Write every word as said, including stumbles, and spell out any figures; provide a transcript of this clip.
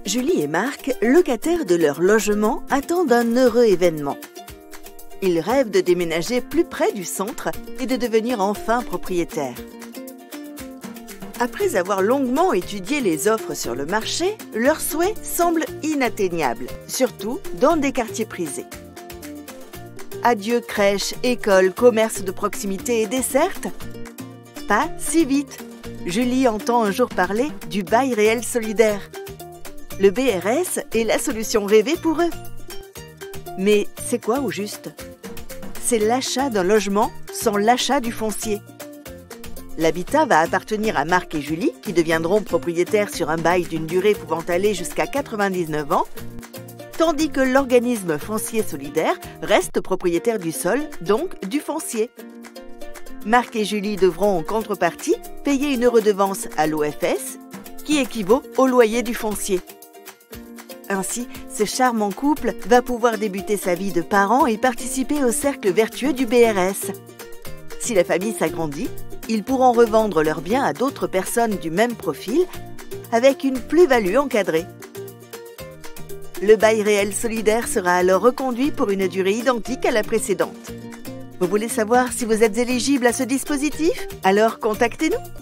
Julie et Marc, locataires de leur logement, attendent un heureux événement. Ils rêvent de déménager plus près du centre et de devenir enfin propriétaires. Après avoir longuement étudié les offres sur le marché, leur souhait semble inatteignable, surtout dans des quartiers prisés. Adieu crèches, écoles, commerces de proximité et dessertes? Pas si vite. Julie entend un jour parler du bail réel solidaire. Le B R S est la solution rêvée pour eux. Mais c'est quoi au juste? C'est l'achat d'un logement sans l'achat du foncier. L'habitat va appartenir à Marc et Julie, qui deviendront propriétaires sur un bail d'une durée pouvant aller jusqu'à quatre-vingt-dix-neuf ans, tandis que l'organisme foncier solidaire reste propriétaire du sol, donc du foncier. Marc et Julie devront en contrepartie payer une redevance à l'O F S, qui équivaut au loyer du foncier. Ainsi, ce charmant couple va pouvoir débuter sa vie de parents et participer au cercle vertueux du B R S. Si la famille s'agrandit, ils pourront revendre leurs biens à d'autres personnes du même profil avec une plus-value encadrée. Le bail réel solidaire sera alors reconduit pour une durée identique à la précédente. Vous voulez savoir si vous êtes éligible à ce dispositif? Alors contactez-nous!